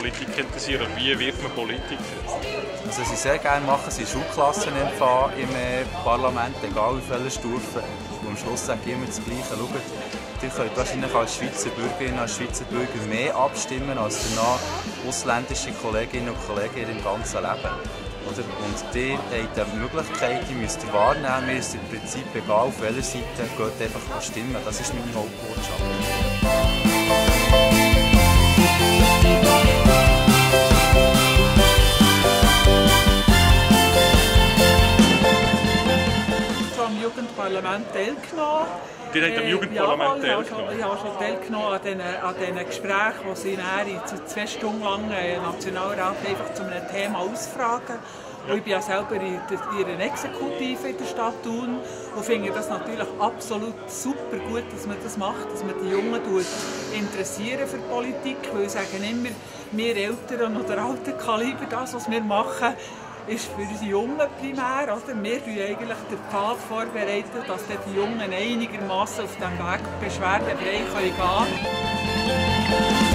Politik interessieren. Wie wird man Politiker? Also, was ich sehr gerne mache, sind Schulklassen empfangen im Parlament, egal auf welcher Stufe. Und am Schluss sage ich immer das Gleiche. Schaut, ihr könnt wahrscheinlich als Schweizer Bürgerinnen, als Schweizer Bürger mehr abstimmen als danach ausländische Kolleginnen und Kollegen in ihrem ganzen Leben. Oder? Und die haben die Möglichkeit, die müsst ihr wahrnehmen. Mir ist im Prinzip egal, auf welcher Seite, geht einfach stimmen. Das ist meine Hauptbotschaft. Am Jugendparlament teilgenommen. Die haben am Jugendparlament teilgenommen? Ich habe schon teilgenommen an diesen Gesprächen, wo sie dann 2 Stunden lang den Nationalrat einfach zu einem Thema ausfragen. Ja. Ich bin ja selber in ihrer Exekutive in der Stadt Thun und finde das natürlich absolut super gut, dass man das macht, dass man die Jungen interessieren für Politik, weil ich sage immer, wir Älteren oder alten Kaliber, das, was wir machen, ist für die Jungen primär. Oder? Wir vorbereiten eigentlich den Pfad vorbereiten, dass die Jungen einigermaßen auf diesem Weg beschwerdefrei gehen können.